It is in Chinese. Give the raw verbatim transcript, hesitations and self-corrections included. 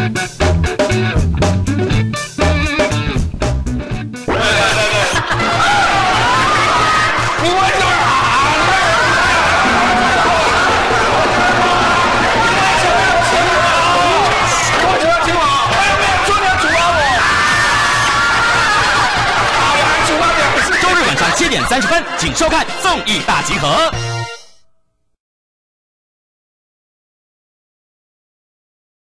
七点三十分，请收看《综艺大集合》。